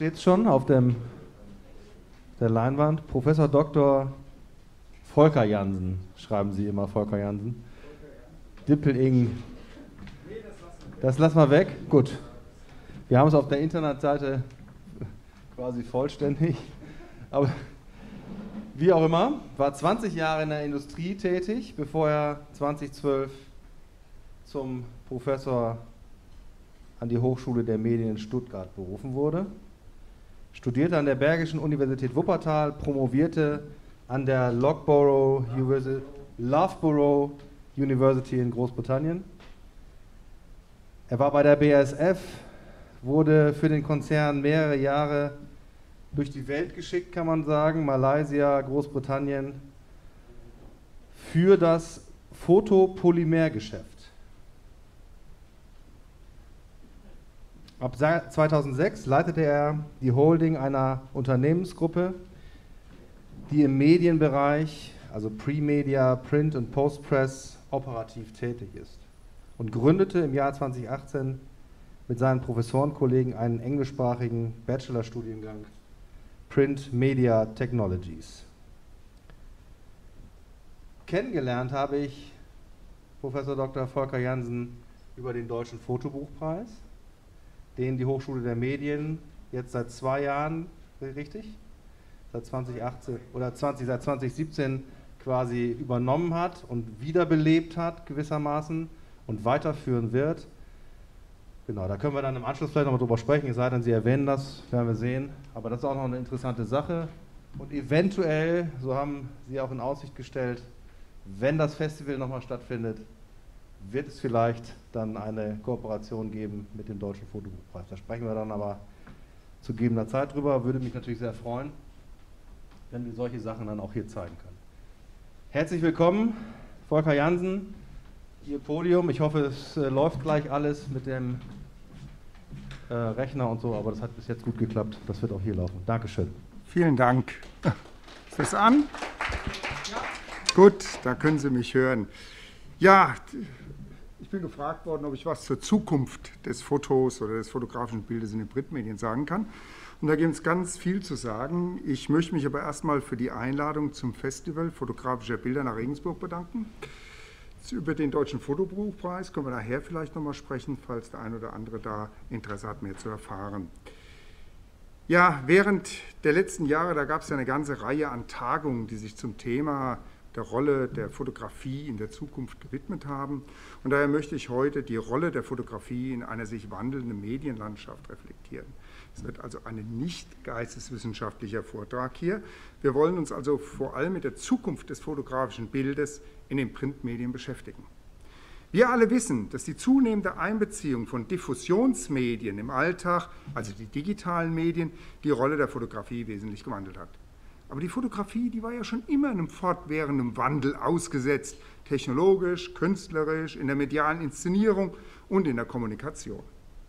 steht es schon auf der Leinwand. Professor Dr. Volker Jansen, schreiben Sie immer, Volker Jansen. Dippel-Ing. Das lassen wir weg. Gut. Wir haben es auf der Internetseite quasi vollständig. Aber wie auch immer, war 20 Jahre in der Industrie tätig, bevor er 2012 zum Professor an die Hochschule der Medien in Stuttgart berufen wurde. Studierte an der Bergischen Universität Wuppertal, promovierte an der Loughborough University in Großbritannien. Er war bei der BASF, wurde für den Konzern mehrere Jahre durch die Welt geschickt, kann man sagen, Malaysia, Großbritannien, für das Fotopolymergeschäft. Ab 2006 leitete er die Holding einer Unternehmensgruppe, die im Medienbereich, also Pre-Media, Print und Postpress, operativ tätig ist und gründete im Jahr 2018 mit seinen Professorenkollegen einen englischsprachigen Bachelorstudiengang Print Media Technologies. Kennengelernt habe ich Professor Dr. Volker Jansen über den Deutschen Fotobuchpreis, den die Hochschule der Medien jetzt seit 2 Jahren, richtig? Seit 2018 oder seit 2017 quasi übernommen hat und wiederbelebt hat gewissermaßen und weiterführen wird. Genau, da können wir dann im Anschluss vielleicht noch mal drüber sprechen, es sei denn, Sie erwähnen das, werden wir sehen. Aber das ist auch noch eine interessante Sache. Und eventuell, so haben Sie auch in Aussicht gestellt, wenn das Festival nochmal stattfindet, wird es vielleicht dann eine Kooperation geben mit dem Deutschen Fotobuchpreis. Da sprechen wir dann aber zu gegebener Zeit drüber. Würde mich natürlich sehr freuen, wenn wir solche Sachen dann auch hier zeigen können. Herzlich willkommen, Volker Jansen, Ihr Podium. Ich hoffe, es läuft gleich alles mit dem Rechner und so, aber das hat bis jetzt gut geklappt. Das wird auch hier laufen. Dankeschön. Vielen Dank. Ist das an? Ja. Gut, da können Sie mich hören. Ja, ich bin gefragt worden, ob ich was zur Zukunft des Fotos oder des fotografischen Bildes in den Printmedien sagen kann. Und da gibt es ganz viel zu sagen. Ich möchte mich aber erstmal für die Einladung zum Festival fotografischer Bilder nach Regensburg bedanken. Über den Deutschen Fotobuchpreis können wir nachher vielleicht nochmal sprechen, falls der ein oder andere da Interesse hat, mehr zu erfahren. Ja, während der letzten Jahre, da gab es ja eine ganze Reihe an Tagungen, die sich zum Thema der Rolle der Fotografie in der Zukunft gewidmet haben. Und daher möchte ich heute die Rolle der Fotografie in einer sich wandelnden Medienlandschaft reflektieren. Es wird also ein nicht geisteswissenschaftlicher Vortrag hier. Wir wollen uns also vor allem mit der Zukunft des fotografischen Bildes in den Printmedien beschäftigen. Wir alle wissen, dass die zunehmende Einbeziehung von Diffusionsmedien im Alltag, also die digitalen Medien, die Rolle der Fotografie wesentlich gewandelt hat. Aber die Fotografie, die war ja schon immer einem fortwährenden Wandel ausgesetzt, technologisch, künstlerisch, in der medialen Inszenierung und in der Kommunikation.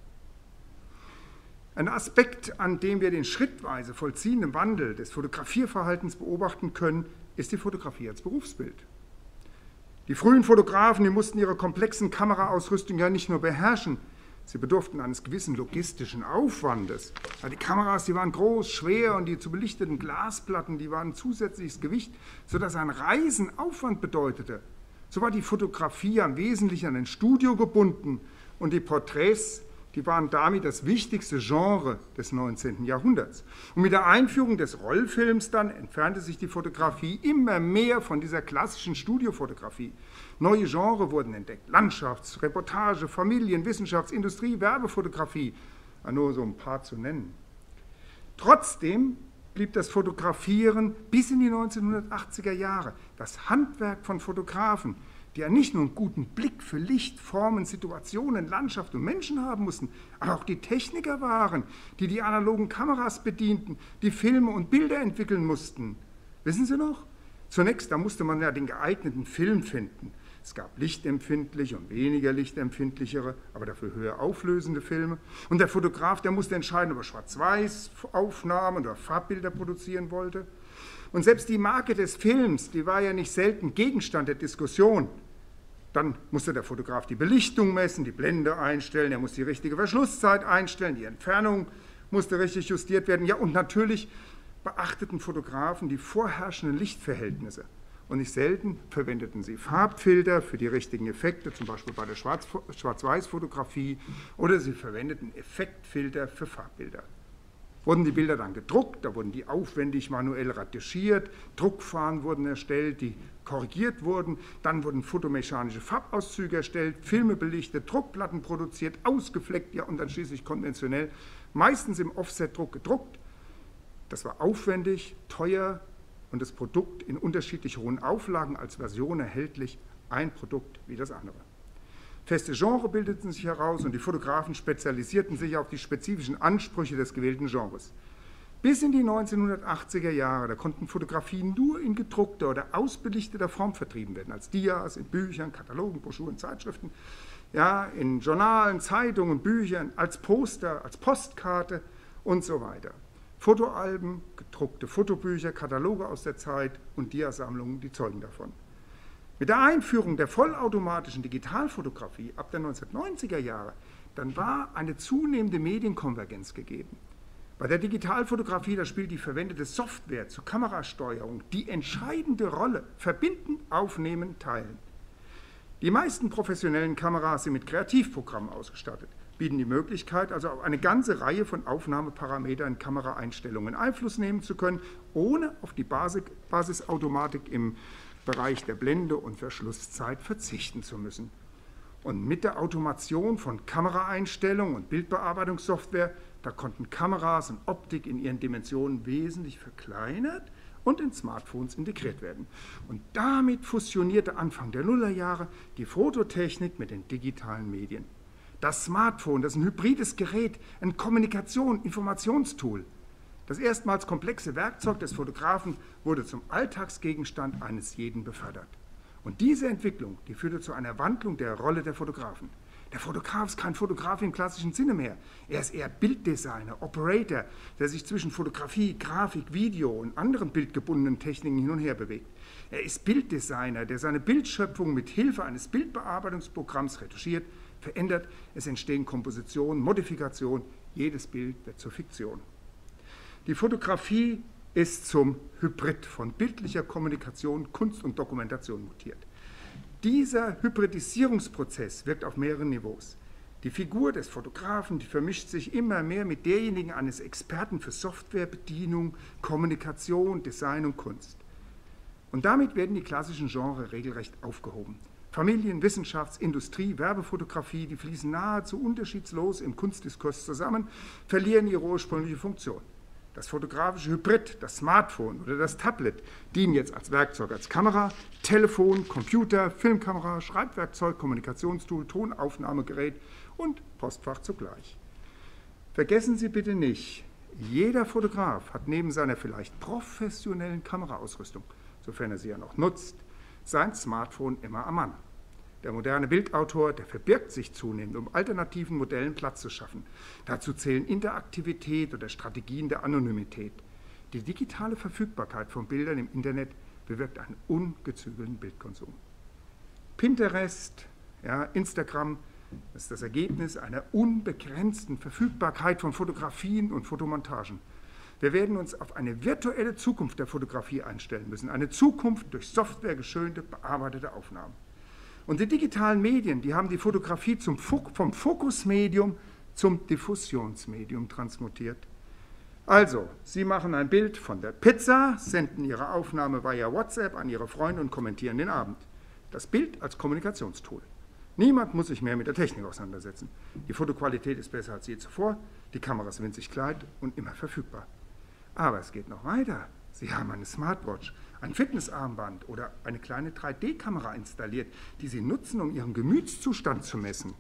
Ein Aspekt, an dem wir den schrittweise vollziehenden Wandel des Fotografierverhaltens beobachten können, ist die Fotografie als Berufsbild. Die frühen Fotografen, die mussten ihre komplexen Kameraausrüstung ja nicht nur beherrschen, sie bedurften eines gewissen logistischen Aufwandes. Ja, die Kameras, die waren groß, schwer und die zu belichteten Glasplatten, die waren zusätzliches Gewicht, sodass ein Reisen Aufwand bedeutete. So war die Fotografie am Wesentlichen an ein Studio gebunden und die Porträts, die waren damit das wichtigste Genre des 19. Jahrhunderts. Und mit der Einführung des Rollfilms dann entfernte sich die Fotografie immer mehr von dieser klassischen Studiofotografie. Neue Genres wurden entdeckt: Landschafts-, Reportage-, Familien-, Wissenschafts-, Industrie-, Werbefotografie, nur so ein paar zu nennen. Trotzdem blieb das Fotografieren bis in die 1980er Jahre das Handwerk von Fotografen, die ja nicht nur einen guten Blick für Licht, Formen, Situationen, Landschaft und Menschen haben mussten, aber auch die Techniker waren, die die analogen Kameras bedienten, die Filme und Bilder entwickeln mussten. Wissen Sie noch? Zunächst, da musste man ja den geeigneten Film finden. Es gab lichtempfindliche und weniger lichtempfindlichere, aber dafür höher auflösende Filme. Und der Fotograf, der musste entscheiden, ob er Schwarz-Weiß-Aufnahmen oder Farbbilder produzieren wollte. Und selbst die Marke des Films, die war ja nicht selten Gegenstand der Diskussion. Dann musste der Fotograf die Belichtung messen, die Blende einstellen, er musste die richtige Verschlusszeit einstellen, die Entfernung musste richtig justiert werden. Ja, und natürlich beachteten Fotografen die vorherrschenden Lichtverhältnisse. Und nicht selten verwendeten sie Farbfilter für die richtigen Effekte, zum Beispiel bei der Schwarz-Weiß-Fotografie, oder sie verwendeten Effektfilter für Farbbilder. Wurden die Bilder dann gedruckt, da wurden die aufwendig manuell retuschiert, Druckfahnen wurden erstellt, die korrigiert wurden, dann wurden fotomechanische Farbauszüge erstellt, Filme belichtet, Druckplatten produziert, ausgefleckt, ja und dann schließlich konventionell, meistens im Offsetdruck gedruckt. Das war aufwendig, teuer und das Produkt in unterschiedlich hohen Auflagen als Version erhältlich, ein Produkt wie das andere. Feste Genre bildeten sich heraus und die Fotografen spezialisierten sich auf die spezifischen Ansprüche des gewählten Genres. Bis in die 1980er Jahre, da konnten Fotografien nur in gedruckter oder ausbelichteter Form vertrieben werden, als Dias, in Büchern, Katalogen, Broschüren, Zeitschriften, ja, in Journalen, Zeitungen, Büchern, als Poster, als Postkarte und so weiter. Fotoalben, gedruckte Fotobücher, Kataloge aus der Zeit und Diasammlungen, die zeugen davon. Mit der Einführung der vollautomatischen Digitalfotografie ab der 1990er Jahre, dann war eine zunehmende Medienkonvergenz gegeben. Bei der Digitalfotografie, da spielt die verwendete Software zur Kamerasteuerung die entscheidende Rolle. Verbinden, aufnehmen, teilen. Die meisten professionellen Kameras sind mit Kreativprogrammen ausgestattet, bieten die Möglichkeit, also auf eine ganze Reihe von Aufnahmeparametern in Kameraeinstellungen Einfluss nehmen zu können, ohne auf die Basisautomatik im Bereich der Blende und Verschlusszeit verzichten zu müssen. Und mit der Automation von Kameraeinstellungen und Bildbearbeitungssoftware, da konnten Kameras und Optik in ihren Dimensionen wesentlich verkleinert und in Smartphones integriert werden. Und damit fusionierte Anfang der Nullerjahre die Fototechnik mit den digitalen Medien. Das Smartphone, das ist ein hybrides Gerät, ein Informationstool. Das erstmals komplexe Werkzeug des Fotografen wurde zum Alltagsgegenstand eines jeden befördert. Und diese Entwicklung, die führte zu einer Wandlung der Rolle der Fotografen. Der Fotograf ist kein Fotograf im klassischen Sinne mehr. Er ist eher Bilddesigner, Operator, der sich zwischen Fotografie, Grafik, Video und anderen bildgebundenen Techniken hin und her bewegt. Er ist Bilddesigner, der seine Bildschöpfung mit Hilfe eines Bildbearbeitungsprogramms retuschiert, verändert. Es entstehen Kompositionen, Modifikationen. Jedes Bild wird zur Fiktion. Die Fotografie ist zum Hybrid von bildlicher Kommunikation, Kunst und Dokumentation mutiert. Dieser Hybridisierungsprozess wirkt auf mehreren Niveaus. Die Figur des Fotografen, die vermischt sich immer mehr mit derjenigen eines Experten für Softwarebedienung, Kommunikation, Design und Kunst. Und damit werden die klassischen Genres regelrecht aufgehoben. Familien-, Wissenschafts-, Industrie-, Werbefotografie, die fließen nahezu unterschiedslos im Kunstdiskurs zusammen, verlieren ihre ursprüngliche Funktion. Das fotografische Hybrid, das Smartphone oder das Tablet dienen jetzt als Werkzeug, als Kamera, Telefon, Computer, Filmkamera, Schreibwerkzeug, Kommunikationstool, Tonaufnahmegerät und Postfach zugleich. Vergessen Sie bitte nicht, jeder Fotograf hat neben seiner vielleicht professionellen Kameraausrüstung, sofern er sie ja noch nutzt, sein Smartphone immer am Mann. Der moderne Bildautor, der verbirgt sich zunehmend, um alternativen Modellen Platz zu schaffen. Dazu zählen Interaktivität oder Strategien der Anonymität. Die digitale Verfügbarkeit von Bildern im Internet bewirkt einen ungezügelten Bildkonsum. Pinterest, ja, Instagram, das ist das Ergebnis einer unbegrenzten Verfügbarkeit von Fotografien und Fotomontagen. Wir werden uns auf eine virtuelle Zukunft der Fotografie einstellen müssen, eine Zukunft durch Software geschönte, bearbeitete Aufnahmen. Und die digitalen Medien, die haben die Fotografie vom Fokusmedium zum Diffusionsmedium transmutiert. Also, Sie machen ein Bild von der Pizza, senden Ihre Aufnahme via WhatsApp an Ihre Freunde und kommentieren den Abend. Das Bild als Kommunikationstool. Niemand muss sich mehr mit der Technik auseinandersetzen. Die Fotoqualität ist besser als je zuvor, die Kamera ist winzig klein und immer verfügbar. Aber es geht noch weiter. Sie haben eine Smartwatch, ein Fitnessarmband oder eine kleine 3D-Kamera installiert, die Sie nutzen, um Ihren Gemütszustand zu messen.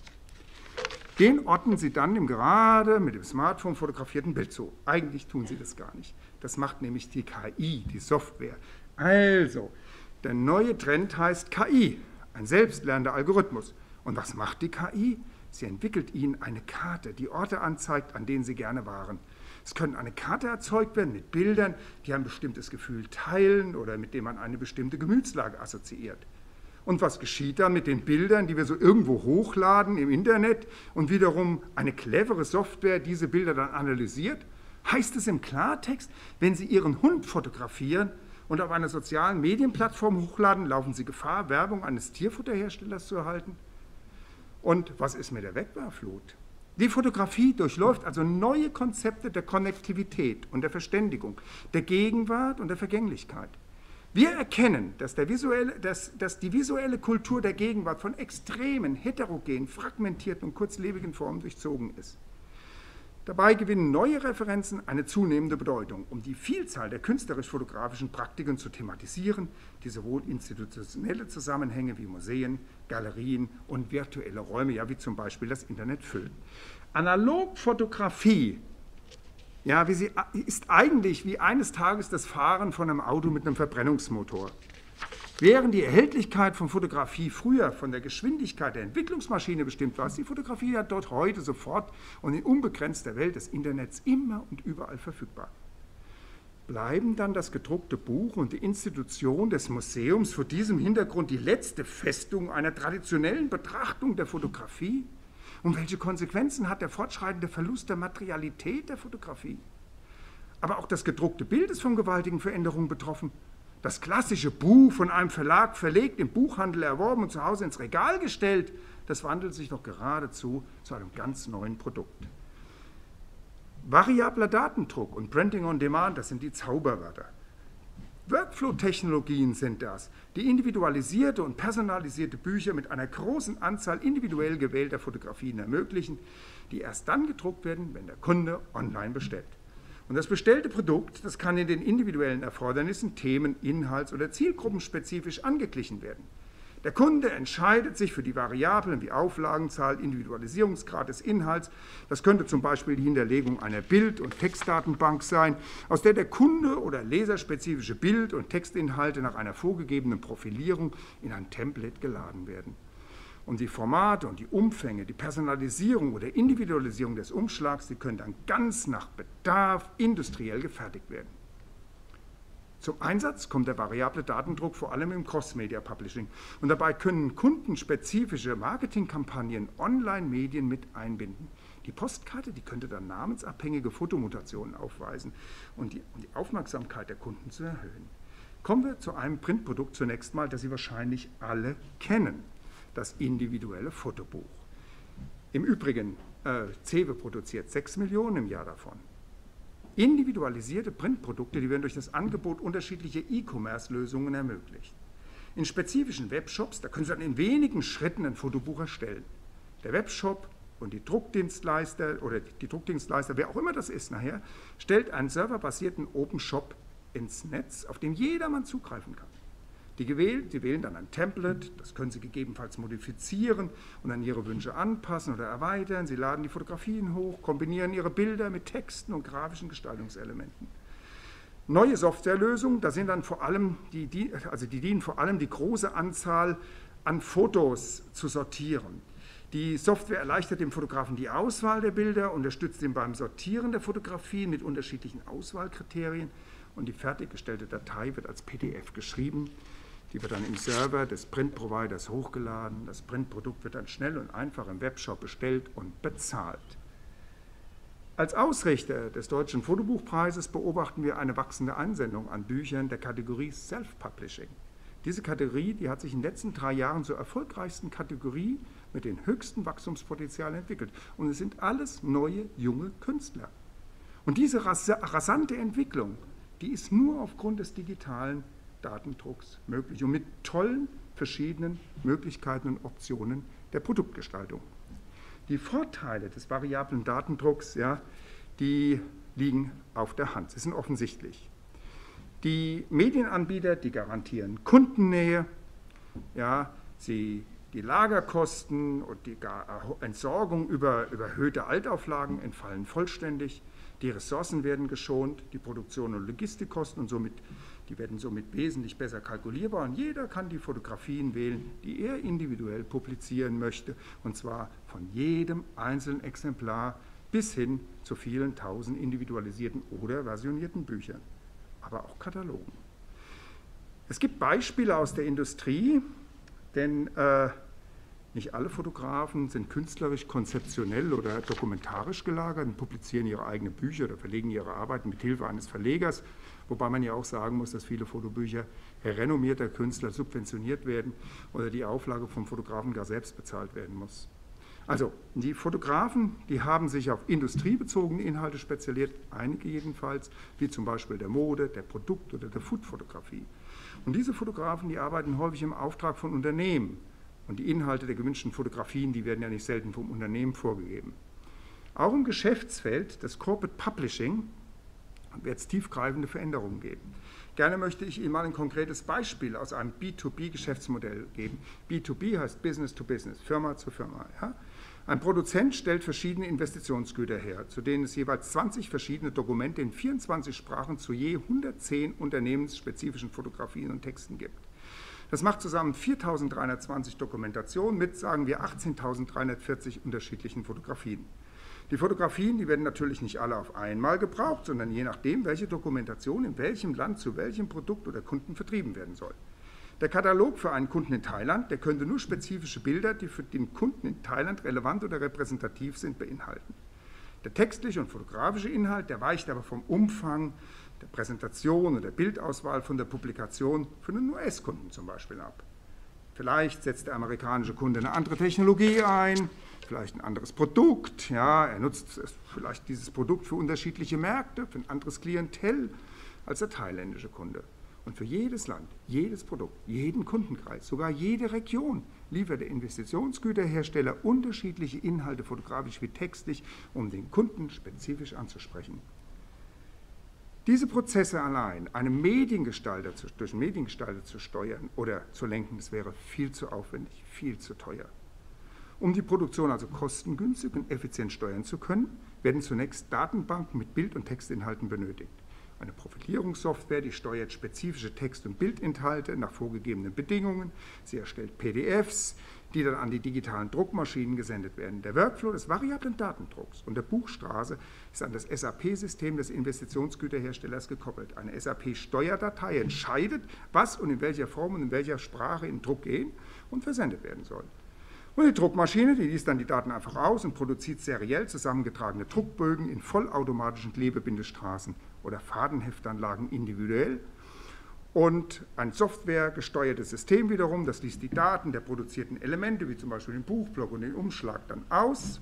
Den ordnen Sie dann dem gerade mit dem Smartphone fotografierten Bild zu. Eigentlich tun Sie das gar nicht. Das macht nämlich die KI, die Software. Also, der neue Trend heißt KI, ein selbstlernender Algorithmus. Und was macht die KI? Sie entwickelt Ihnen eine Karte, die Orte anzeigt, an denen Sie gerne waren. Es können eine Karte erzeugt werden mit Bildern, die ein bestimmtes Gefühl teilen oder mit dem man eine bestimmte Gemütslage assoziiert. Und was geschieht dann mit den Bildern, die wir so irgendwo hochladen im Internet und wiederum eine clevere Software diese Bilder dann analysiert? Heißt es im Klartext, wenn Sie Ihren Hund fotografieren und auf einer sozialen Medienplattform hochladen, laufen Sie Gefahr, Werbung eines Tierfutterherstellers zu erhalten? Und was ist mit der Wegwerfflut? Die Fotografie durchläuft also neue Konzepte der Konnektivität und der Verständigung, der Gegenwart und der Vergänglichkeit. Wir erkennen, dass die visuelle Kultur der Gegenwart von extremen, heterogenen, fragmentierten und kurzlebigen Formen durchzogen ist. Dabei gewinnen neue Referenzen eine zunehmende Bedeutung, um die Vielzahl der künstlerisch-fotografischen Praktiken zu thematisieren, die sowohl institutionelle Zusammenhänge wie Museen, Galerien und virtuelle Räume, ja wie zum Beispiel das Internet füllen. Analogfotografie ist eigentlich wie eines Tages das Fahren von einem Auto mit einem Verbrennungsmotor. Während die Erhältlichkeit von Fotografie früher von der Geschwindigkeit der Entwicklungsmaschine bestimmt war, ist die Fotografie ja dort heute sofort und in unbegrenzter Welt des Internets immer und überall verfügbar. Bleiben dann das gedruckte Buch und die Institution des Museums vor diesem Hintergrund die letzte Festung einer traditionellen Betrachtung der Fotografie? Und welche Konsequenzen hat der fortschreitende Verlust der Materialität der Fotografie? Aber auch das gedruckte Bild ist von gewaltigen Veränderungen betroffen. Das klassische Buch von einem Verlag verlegt, im Buchhandel erworben und zu Hause ins Regal gestellt, das wandelt sich doch geradezu zu einem ganz neuen Produkt. Variabler Datendruck und Printing on Demand, das sind die Zauberwörter. Workflow-Technologien sind das, die individualisierte und personalisierte Bücher mit einer großen Anzahl individuell gewählter Fotografien ermöglichen, die erst dann gedruckt werden, wenn der Kunde online bestellt. Und das bestellte Produkt, das kann in den individuellen Erfordernissen themen-, inhalts- oder zielgruppenspezifisch angeglichen werden. Der Kunde entscheidet sich für die Variablen wie Auflagenzahl, Individualisierungsgrad des Inhalts. Das könnte zum Beispiel die Hinterlegung einer Bild- und Textdatenbank sein, aus der der Kunde oder Leser spezifische Bild- und Textinhalte nach einer vorgegebenen Profilierung in ein Template geladen werden. Und die Formate und die Umfänge, die Personalisierung oder Individualisierung des Umschlags, die können dann ganz nach Bedarf industriell gefertigt werden. Zum Einsatz kommt der variable Datendruck vor allem im Cross-Media-Publishing. Und dabei können kundenspezifische Marketingkampagnen Online-Medien mit einbinden. Die Postkarte, die könnte dann namensabhängige Fotomutationen aufweisen, um die Aufmerksamkeit der Kunden zu erhöhen. Kommen wir zu einem Printprodukt zunächst mal, das Sie wahrscheinlich alle kennen. Das individuelle Fotobuch. Im Übrigen, CEWE produziert 6 Millionen im Jahr davon. Individualisierte Printprodukte, die werden durch das Angebot unterschiedlicher E-Commerce-Lösungen ermöglicht. In spezifischen Webshops, da können Sie dann in wenigen Schritten ein Fotobuch erstellen. Der Webshop und die Druckdienstleister, wer auch immer das ist nachher, stellt einen serverbasierten Open Shop ins Netz, auf dem jedermann zugreifen kann. Die wählen dann ein Template, das können Sie gegebenenfalls modifizieren und an Ihre Wünsche anpassen oder erweitern. Sie laden die Fotografien hoch, kombinieren Ihre Bilder mit Texten und grafischen Gestaltungselementen. Neue Softwarelösungen, da sind dann vor allem die dienen vor allem die große Anzahl an Fotos zu sortieren. Die Software erleichtert dem Fotografen die Auswahl der Bilder, unterstützt ihn beim Sortieren der Fotografien mit unterschiedlichen Auswahlkriterien und die fertiggestellte Datei wird als PDF geschrieben. Die wird dann im Server des Printproviders hochgeladen. Das Printprodukt wird dann schnell und einfach im Webshop bestellt und bezahlt. Als Ausrichter des Deutschen Fotobuchpreises beobachten wir eine wachsende Einsendung an Büchern der Kategorie Self-Publishing. Diese Kategorie, die hat sich in den letzten 3 Jahren zur erfolgreichsten Kategorie mit dem höchsten Wachstumspotenzial entwickelt. Und es sind alles neue, junge Künstler. Und diese rasante Entwicklung, die ist nur aufgrund des digitalen Datendrucks möglich und mit tollen verschiedenen Möglichkeiten und Optionen der Produktgestaltung. Die Vorteile des variablen Datendrucks, die liegen auf der Hand, sie sind offensichtlich. Die Medienanbieter, die garantieren Kundennähe, die Lagerkosten und die Entsorgung über überhöhte Altauflagen entfallen vollständig. Die Ressourcen werden geschont, die Produktion und Logistikkosten die werden somit wesentlich besser kalkulierbar und jeder kann die Fotografien wählen, die er individuell publizieren möchte, und zwar von jedem einzelnen Exemplar bis hin zu vielen tausend individualisierten oder versionierten Büchern, aber auch Katalogen. Es gibt Beispiele aus der Industrie, denn nicht alle Fotografen sind künstlerisch, konzeptionell oder dokumentarisch gelagert und publizieren ihre eigenen Bücher oder verlegen ihre Arbeiten mit Hilfe eines Verlegers, wobei man ja auch sagen muss, dass viele Fotobücher renommierter Künstler subventioniert werden oder die Auflage vom Fotografen gar selbst bezahlt werden muss. Also die Fotografen, die haben sich auf industriebezogene Inhalte spezialisiert, einige jedenfalls, wie zum Beispiel der Mode, der Produkt- oder der Foodfotografie. Und diese Fotografen, die arbeiten häufig im Auftrag von Unternehmen. Und die Inhalte der gewünschten Fotografien, die werden ja nicht selten vom Unternehmen vorgegeben. Auch im Geschäftsfeld des Corporate Publishing wird es tiefgreifende Veränderungen geben. Gerne möchte ich Ihnen mal ein konkretes Beispiel aus einem B2B-Geschäftsmodell geben. B2B heißt Business to Business, Firma zu Firma. Ja? Ein Produzent stellt verschiedene Investitionsgüter her, zu denen es jeweils 20 verschiedene Dokumente in 24 Sprachen zu je 110 unternehmensspezifischen Fotografien und Texten gibt. Das macht zusammen 4.320 Dokumentationen mit, sagen wir, 18.340 unterschiedlichen Fotografien. Die Fotografien, die werden natürlich nicht alle auf einmal gebraucht, sondern je nachdem, welche Dokumentation in welchem Land zu welchem Produkt oder Kunden vertrieben werden soll. Der Katalog für einen Kunden in Thailand, der könnte nur spezifische Bilder, die für den Kunden in Thailand relevant oder repräsentativ sind, beinhalten. Der textliche und fotografische Inhalt, der weicht aber vom Umfang, der Präsentation oder der Bildauswahl von der Publikation für einen US-Kunden zum Beispiel ab. Vielleicht setzt der amerikanische Kunde eine andere Technologie ein, vielleicht ein anderes Produkt. Ja, er nutzt vielleicht dieses Produkt für unterschiedliche Märkte, für ein anderes Klientel als der thailändische Kunde. Und für jedes Land, jedes Produkt, jeden Kundenkreis, sogar jede Region liefert der Investitionsgüterhersteller unterschiedliche Inhalte, fotografisch wie textlich, um den Kunden spezifisch anzusprechen. Diese Prozesse allein, durch einen Mediengestalter zu steuern oder zu lenken, das wäre viel zu aufwendig, viel zu teuer. Um die Produktion also kostengünstig und effizient steuern zu können, werden zunächst Datenbanken mit Bild- und Textinhalten benötigt. Eine Profilierungssoftware, die steuert spezifische Text- und Bildinhalte nach vorgegebenen Bedingungen. Sie erstellt PDFs, die dann an die digitalen Druckmaschinen gesendet werden. Der Workflow des variablen Datendrucks und der Buchstraße ist an das SAP-System des Investitionsgüterherstellers gekoppelt. Eine SAP-Steuerdatei entscheidet, was und in welcher Form und in welcher Sprache in Druck gehen und versendet werden soll. Und die Druckmaschine, die liest dann die Daten einfach aus und produziert seriell zusammengetragene Druckbögen in vollautomatischen Klebebindestraßen oder Fadenheftanlagen individuell. Und ein softwaregesteuertes System wiederum, das liest die Daten der produzierten Elemente, wie zum Beispiel den Buchblock und den Umschlag, dann aus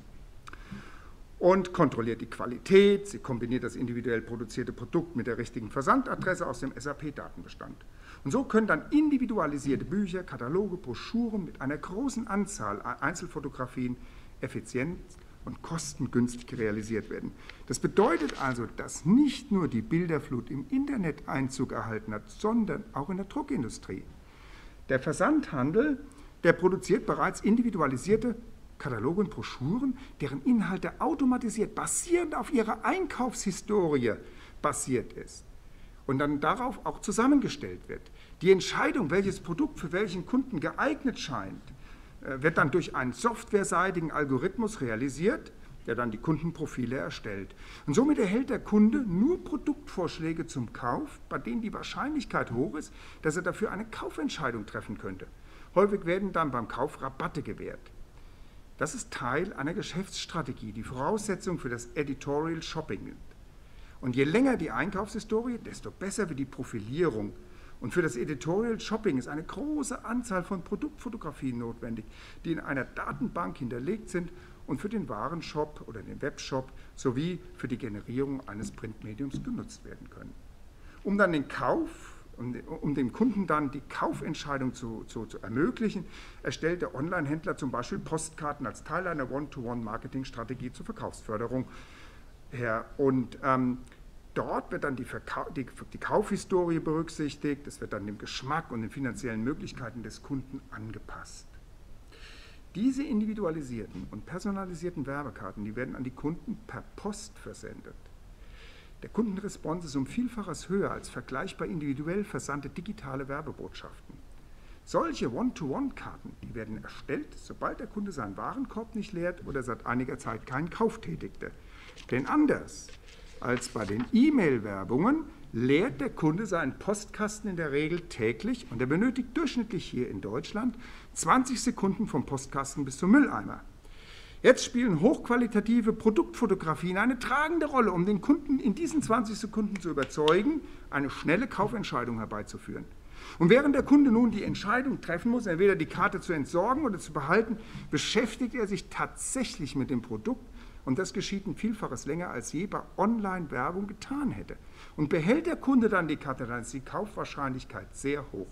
und kontrolliert die Qualität. Sie kombiniert das individuell produzierte Produkt mit der richtigen Versandadresse aus dem SAP-Datenbestand. Und so können dann individualisierte Bücher, Kataloge, Broschüren mit einer großen Anzahl an Einzelfotografien effizient und kostengünstig realisiert werden. Das bedeutet also, dass nicht nur die Bilderflut im Internet Einzug erhalten hat, sondern auch in der Druckindustrie. Der Versandhandel, der produziert bereits individualisierte Kataloge und Broschüren, deren Inhalte automatisiert, basierend auf ihrer Einkaufshistorie basiert ist und dann darauf auch zusammengestellt wird. Die Entscheidung, welches Produkt für welchen Kunden geeignet scheint, wird dann durch einen softwareseitigen Algorithmus realisiert, der dann die Kundenprofile erstellt. Und somit erhält der Kunde nur Produktvorschläge zum Kauf, bei denen die Wahrscheinlichkeit hoch ist, dass er dafür eine Kaufentscheidung treffen könnte. Häufig werden dann beim Kauf Rabatte gewährt. Das ist Teil einer Geschäftsstrategie, die Voraussetzung für das Editorial Shopping. Und je länger die Einkaufshistorie, desto besser wird die Profilierung. Und für das Editorial Shopping ist eine große Anzahl von Produktfotografien notwendig, die in einer Datenbank hinterlegt sind und für den Warenshop oder den Webshop sowie für die Generierung eines Printmediums genutzt werden können. Um dann den Kauf, um dem Kunden dann die Kaufentscheidung zu ermöglichen, erstellt der Online-Händler zum Beispiel Postkarten als Teil einer One-to-One-Marketing-Strategie zur Verkaufsförderung her. Und dort wird dann die Kaufhistorie berücksichtigt, es wird dann dem Geschmack und den finanziellen Möglichkeiten des Kunden angepasst. Diese individualisierten und personalisierten Werbekarten, die werden an die Kunden per Post versendet. Der Kundenresponse ist um Vielfaches höher als vergleichbar individuell versandte digitale Werbebotschaften. Solche One-to-One-Karten, die werden erstellt, sobald der Kunde seinen Warenkorb nicht leert oder seit einiger Zeit keinen Kauf tätigte. Denn anders als bei den E-Mail-Werbungen leert der Kunde seinen Postkasten in der Regel täglich und er benötigt durchschnittlich hier in Deutschland 20 Sekunden vom Postkasten bis zum Mülleimer. Jetzt spielen hochqualitative Produktfotografien eine tragende Rolle, um den Kunden in diesen 20 Sekunden zu überzeugen, eine schnelle Kaufentscheidung herbeizuführen. Und während der Kunde nun die Entscheidung treffen muss, entweder die Karte zu entsorgen oder zu behalten, beschäftigt er sich tatsächlich mit dem Produkt und das geschieht ein Vielfaches länger, als je bei Online-Werbung getan hätte. Und behält der Kunde dann die Karte, dann ist die Kaufwahrscheinlichkeit sehr hoch.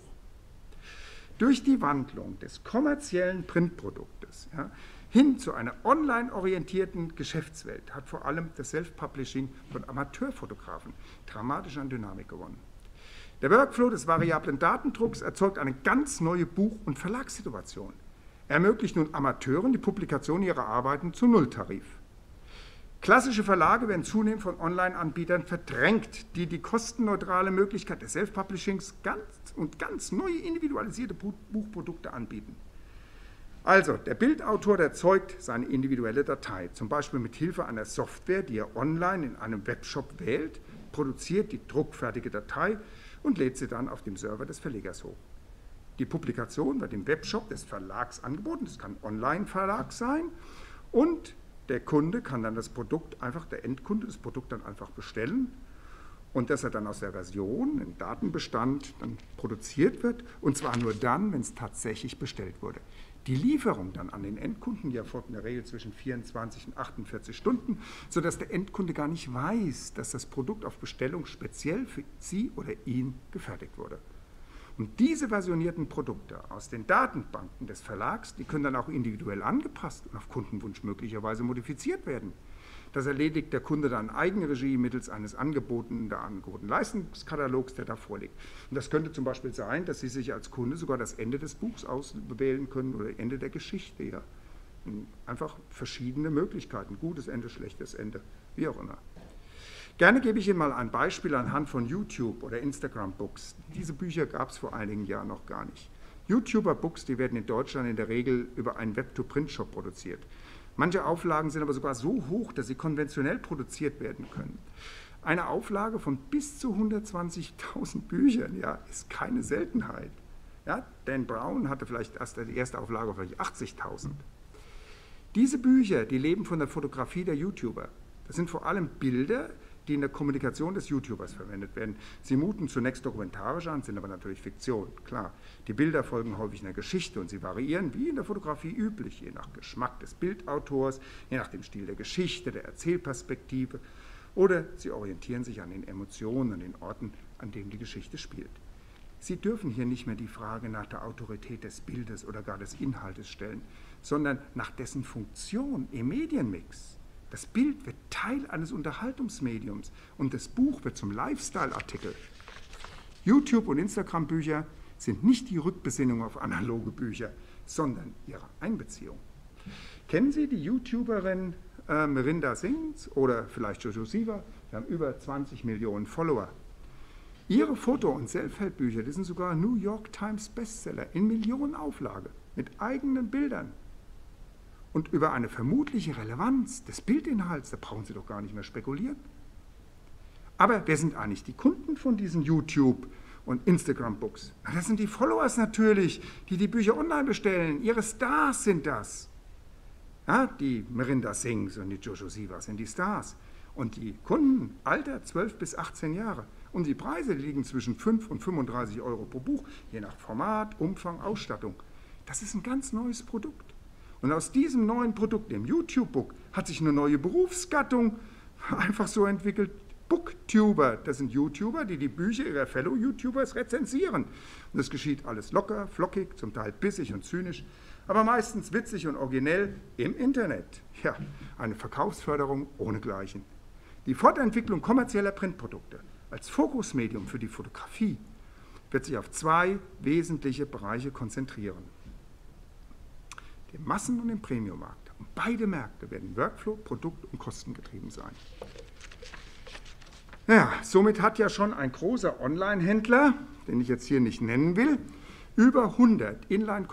Durch die Wandlung des kommerziellen Printproduktes hin zu einer online-orientierten Geschäftswelt hat vor allem das Self-Publishing von Amateurfotografen dramatisch an Dynamik gewonnen. Der Workflow des variablen Datendrucks erzeugt eine ganz neue Buch- und Verlagssituation. Er ermöglicht nun Amateuren die Publikation ihrer Arbeiten zu Nulltarif. Klassische Verlage werden zunehmend von Online-Anbietern verdrängt, die die kostenneutrale Möglichkeit des Self-Publishings ganz neue individualisierte Buchprodukte anbieten. Also, der Bildautor erzeugt seine individuelle Datei, zum Beispiel mit Hilfe einer Software, die er online in einem Webshop wählt, produziert die druckfertige Datei und lädt sie dann auf dem Server des Verlegers hoch. Die Publikation wird im Webshop des Verlags angeboten, das kann Online-Verlag sein, und der Kunde kann dann der Endkunde das Produkt dann einfach bestellen und dass er dann aus der Version, im Datenbestand, dann produziert wird, und zwar nur dann, wenn es tatsächlich bestellt wurde. Die Lieferung dann an den Endkunden, die erfolgt in der Regel zwischen 24 und 48 Stunden, sodass der Endkunde gar nicht weiß, dass das Produkt auf Bestellung speziell für sie oder ihn gefertigt wurde. Und diese versionierten Produkte aus den Datenbanken des Verlags, die können dann auch individuell angepasst und auf Kundenwunsch möglicherweise modifiziert werden. Das erledigt der Kunde dann in Eigenregie mittels eines angebotenen Leistungskatalogs, der da vorliegt. Und das könnte zum Beispiel sein, dass Sie sich als Kunde sogar das Ende des Buchs auswählen können oder Ende der Geschichte. Ja. Einfach verschiedene Möglichkeiten, gutes Ende, schlechtes Ende, wie auch immer. Gerne gebe ich Ihnen mal ein Beispiel anhand von YouTube oder Instagram Books. Diese Bücher gab es vor einigen Jahren noch gar nicht. YouTuber Books, die werden in Deutschland in der Regel über einen Web-to-Print-Shop produziert. Manche Auflagen sind aber sogar so hoch, dass sie konventionell produziert werden können. Eine Auflage von bis zu 120.000 Büchern, ja, ist keine Seltenheit. Ja, Dan Brown hatte vielleicht erst die erste Auflage vielleicht 80.000. Diese Bücher, die leben von der Fotografie der YouTuber. Das sind vor allem Bilder, die in der Kommunikation des YouTubers verwendet werden. Sie muten zunächst dokumentarisch an, sind aber natürlich Fiktion, klar. Die Bilder folgen häufig einer Geschichte und sie variieren, wie in der Fotografie üblich, je nach Geschmack des Bildautors, je nach dem Stil der Geschichte, der Erzählperspektive, oder sie orientieren sich an den Emotionen, an den Orten, an denen die Geschichte spielt. Sie dürfen hier nicht mehr die Frage nach der Autorität des Bildes oder gar des Inhaltes stellen, sondern nach dessen Funktion im Medienmix. Das Bild wird Teil eines Unterhaltungsmediums und das Buch wird zum Lifestyle-Artikel. YouTube- und Instagram-Bücher sind nicht die Rückbesinnung auf analoge Bücher, sondern ihre Einbeziehung. Kennen Sie die YouTuberin Merinda Sings oder vielleicht Jojo Siwa? Wir haben über 20 Millionen Follower. Ihre Foto- und Self-Help-Bücher, die sind sogar New York Times Bestseller in Millionenauflage mit eigenen Bildern. Und über eine vermutliche Relevanz des Bildinhalts, da brauchen Sie doch gar nicht mehr spekulieren. Aber wer sind eigentlich die Kunden von diesen YouTube- und Instagram-Books? Das sind die Followers natürlich, die die Bücher online bestellen. Ihre Stars sind das. Ja, die Merinda Sings und die Jojo Siwa sind die Stars. Und die Kunden, Alter 12 bis 18 Jahre. Und die Preise liegen zwischen 5 und 35 Euro pro Buch, je nach Format, Umfang, Ausstattung. Das ist ein ganz neues Produkt. Und aus diesem neuen Produkt, dem YouTube-Book, hat sich eine neue Berufsgattung einfach so entwickelt. Booktuber, das sind YouTuber, die die Bücher ihrer Fellow-YouTubers rezensieren. Und das geschieht alles locker, flockig, zum Teil bissig und zynisch, aber meistens witzig und originell im Internet. Ja, eine Verkaufsförderung ohnegleichen. Die Fortentwicklung kommerzieller Printprodukte als Fokusmedium für die Fotografie wird sich auf zwei wesentliche Bereiche konzentrieren. Den Massen- und den Premiummarkt. Und beide Märkte werden Workflow, Produkt- und kostengetrieben sein. Ja, somit hat ja schon ein großer Online-Händler, den ich jetzt hier nicht nennen will, über 100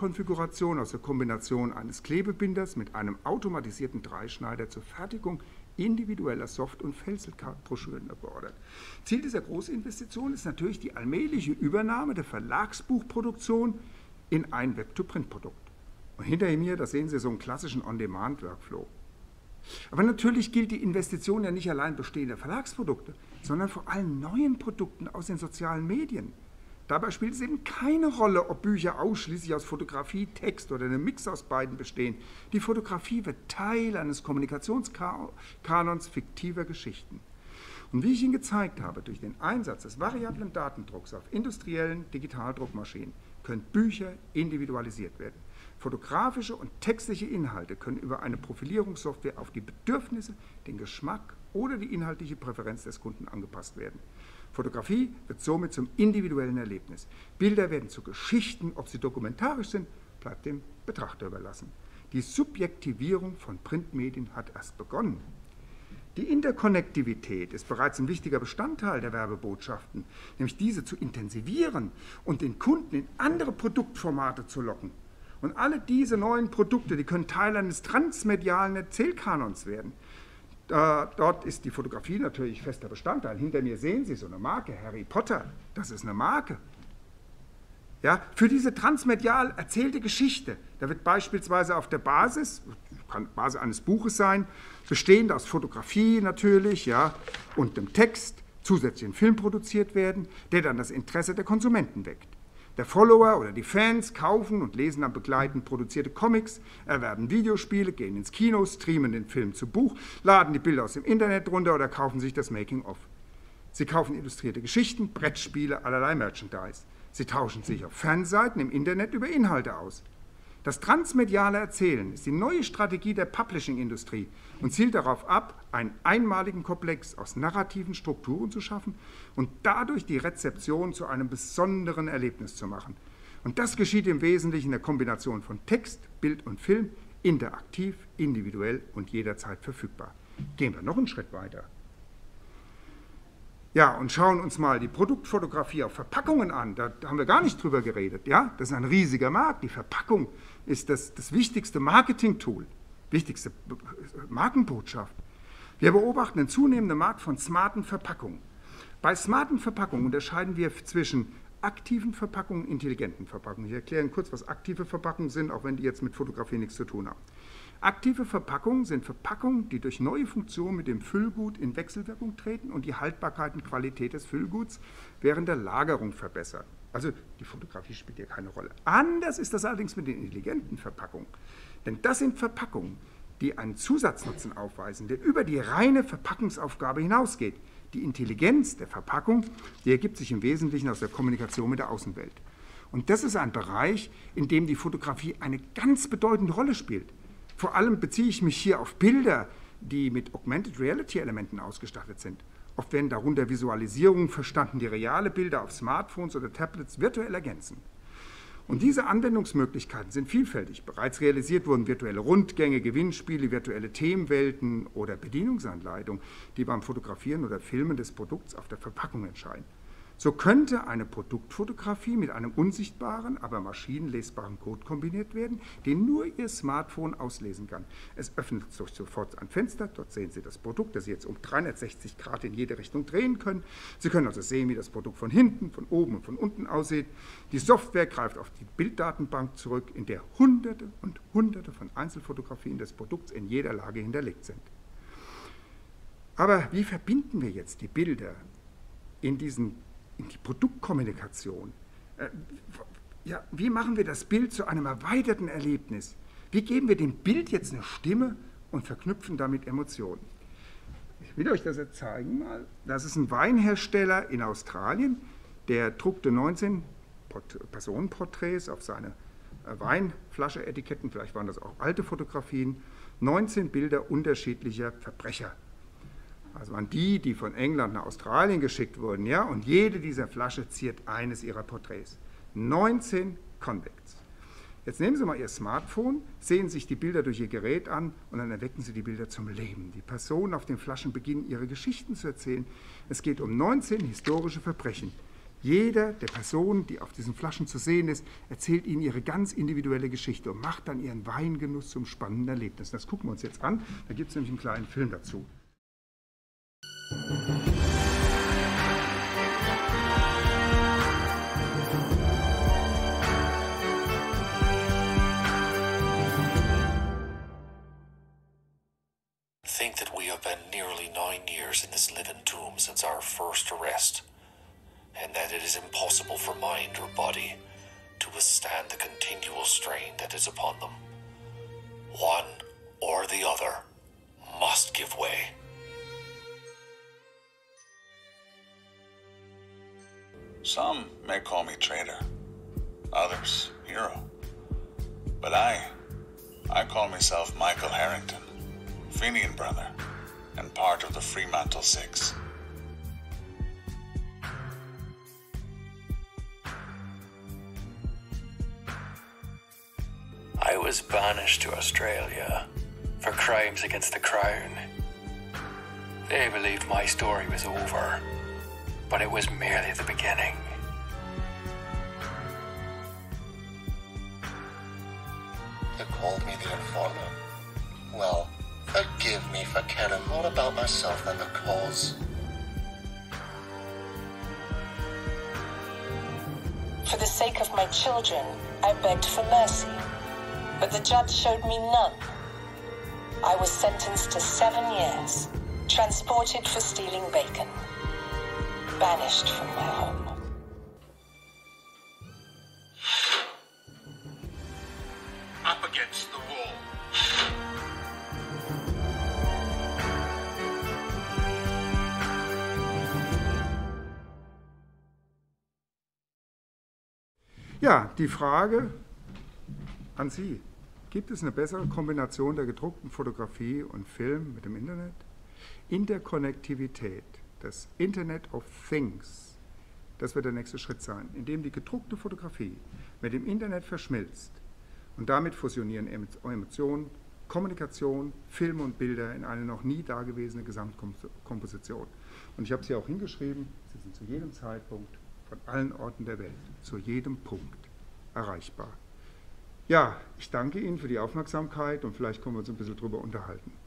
Inline-Konfigurationen aus der Kombination eines Klebebinders mit einem automatisierten Dreischneider zur Fertigung individueller Soft- und Fensterkartenbroschüren erfordert. Ziel dieser Großinvestition ist natürlich die allmähliche Übernahme der Verlagsbuchproduktion in ein Web-to-Print-Produkt. Und hinter mir, da sehen Sie so einen klassischen On-Demand-Workflow. Aber natürlich gilt die Investition ja nicht allein bestehender Verlagsprodukte, sondern vor allem neuen Produkten aus den sozialen Medien. Dabei spielt es eben keine Rolle, ob Bücher ausschließlich aus Fotografie, Text oder einem Mix aus beiden bestehen. Die Fotografie wird Teil eines Kommunikationskanons fiktiver Geschichten. Und wie ich Ihnen gezeigt habe, durch den Einsatz des variablen Datendrucks auf industriellen Digitaldruckmaschinen können Bücher individualisiert werden. Fotografische und textliche Inhalte können über eine Profilierungssoftware auf die Bedürfnisse, den Geschmack oder die inhaltliche Präferenz des Kunden angepasst werden. Fotografie wird somit zum individuellen Erlebnis. Bilder werden zu Geschichten, ob sie dokumentarisch sind, bleibt dem Betrachter überlassen. Die Subjektivierung von Printmedien hat erst begonnen. Die Interkonnektivität ist bereits ein wichtiger Bestandteil der Werbebotschaften, nämlich diese zu intensivieren und den Kunden in andere Produktformate zu locken. Und alle diese neuen Produkte, die können Teil eines transmedialen Erzählkanons werden. Dort ist die Fotografie natürlich fester Bestandteil. Hinter mir sehen Sie so eine Marke, Harry Potter, das ist eine Marke. Ja, für diese transmedial erzählte Geschichte, da wird beispielsweise auf der Basis, kann Basis eines Buches sein, bestehend aus Fotografie natürlich, ja, und dem Text, zusätzlich ein Film produziert werden, der dann das Interesse der Konsumenten weckt. Der Follower oder die Fans kaufen und lesen dann begleitend produzierte Comics, erwerben Videospiele, gehen ins Kino, streamen den Film zu Buch, laden die Bilder aus dem Internet runter oder kaufen sich das Making-of. Sie kaufen illustrierte Geschichten, Brettspiele, allerlei Merchandise. Sie tauschen sich auf Fanseiten im Internet über Inhalte aus. Das transmediale Erzählen ist die neue Strategie der Publishing-Industrie und zielt darauf ab, einen einmaligen Komplex aus narrativen Strukturen zu schaffen und dadurch die Rezeption zu einem besonderen Erlebnis zu machen. Und das geschieht im Wesentlichen in der Kombination von Text, Bild und Film, interaktiv, individuell und jederzeit verfügbar. Gehen wir noch einen Schritt weiter. Ja, und schauen uns mal die Produktfotografie auf Verpackungen an. Da haben wir gar nicht drüber geredet. Ja? Das ist ein riesiger Markt. Die Verpackung ist das wichtigste Marketing-Tool, wichtigste Markenbotschaft. Wir beobachten einen zunehmenden Markt von smarten Verpackungen. Bei smarten Verpackungen unterscheiden wir zwischen aktiven Verpackungen und intelligenten Verpackungen. Ich erkläre Ihnen kurz, was aktive Verpackungen sind, auch wenn die jetzt mit Fotografie nichts zu tun haben. Aktive Verpackungen sind Verpackungen, die durch neue Funktionen mit dem Füllgut in Wechselwirkung treten und die Haltbarkeit und Qualität des Füllguts während der Lagerung verbessern. Also die Fotografie spielt hier keine Rolle. Anders ist das allerdings mit den intelligenten Verpackungen. Denn das sind Verpackungen, die einen Zusatznutzen aufweisen, der über die reine Verpackungsaufgabe hinausgeht. Die Intelligenz der Verpackung, die ergibt sich im Wesentlichen aus der Kommunikation mit der Außenwelt. Und das ist ein Bereich, in dem die Fotografie eine ganz bedeutende Rolle spielt. Vor allem beziehe ich mich hier auf Bilder, die mit Augmented Reality Elementen ausgestattet sind. Oft werden darunter Visualisierungen verstanden, die reale Bilder auf Smartphones oder Tablets virtuell ergänzen. Und diese Anwendungsmöglichkeiten sind vielfältig. Bereits realisiert wurden virtuelle Rundgänge, Gewinnspiele, virtuelle Themenwelten oder Bedienungsanleitungen, die beim Fotografieren oder Filmen des Produkts auf der Verpackung entscheiden. So könnte eine Produktfotografie mit einem unsichtbaren, aber maschinenlesbaren Code kombiniert werden, den nur Ihr Smartphone auslesen kann. Es öffnet sich sofort ein Fenster, dort sehen Sie das Produkt, das Sie jetzt um 360 Grad in jede Richtung drehen können. Sie können also sehen, wie das Produkt von hinten, von oben und von unten aussieht. Die Software greift auf die Bilddatenbank zurück, in der Hunderte und Hunderte von Einzelfotografien des Produkts in jeder Lage hinterlegt sind. Aber wie verbinden wir jetzt die Bilder in die Produktkommunikation? Ja, wie machen wir das Bild zu einem erweiterten Erlebnis? Wie geben wir dem Bild jetzt eine Stimme und verknüpfen damit Emotionen? Ich will euch das jetzt zeigen mal. Das ist ein Weinhersteller in Australien, der druckte 19 Personenporträts auf seine Weinflasche-Etiketten, vielleicht waren das auch alte Fotografien, 19 Bilder unterschiedlicher Verbrecher. Also waren die von England nach Australien geschickt wurden, ja, und jede dieser Flasche ziert eines ihrer Porträts. 19 Convicts. Jetzt nehmen Sie mal Ihr Smartphone, sehen sich die Bilder durch Ihr Gerät an und dann erwecken Sie die Bilder zum Leben. Die Personen auf den Flaschen beginnen, ihre Geschichten zu erzählen. Es geht um 19 historische Verbrechen. Jeder der Personen, die auf diesen Flaschen zu sehen ist, erzählt Ihnen ihre ganz individuelle Geschichte und macht dann Ihren Weingenuss zum spannenden Erlebnis. Das gucken wir uns jetzt an. Da gibt es nämlich einen kleinen Film dazu. that we have been nearly 9 years in this living tomb since our first arrest, and that it is impossible for mind or body to withstand the continual strain that is upon them. One or the other must give way. Some may call me traitor, others hero. But I call myself Michael Harrington, Fenian brother, and part of the Fremantle Six. I was banished to Australia for crimes against the Crown. They believed my story was over, but it was merely the beginning. You called me the informer. Well, forgive me for caring more about myself than the cause. For the sake of my children, I begged for mercy, but the judge showed me none. I was sentenced to 7 years, transported for stealing bacon, banished from my home. Up against the wall. Ja, die Frage an Sie. Gibt es eine bessere Kombination der gedruckten Fotografie und Film mit dem Internet? Interkonnektivität, das Internet of Things, das wird der nächste Schritt sein, indem die gedruckte Fotografie mit dem Internet verschmilzt. Und damit fusionieren Emotionen, Kommunikation, Filme und Bilder in eine noch nie dagewesene Gesamtkomposition. Und ich habe sie auch hingeschrieben, sie sind zu jedem Zeitpunkt, von allen Orten der Welt, zu jedem Punkt erreichbar. Ja, ich danke Ihnen für die Aufmerksamkeit und vielleicht können wir uns ein bisschen drüber unterhalten.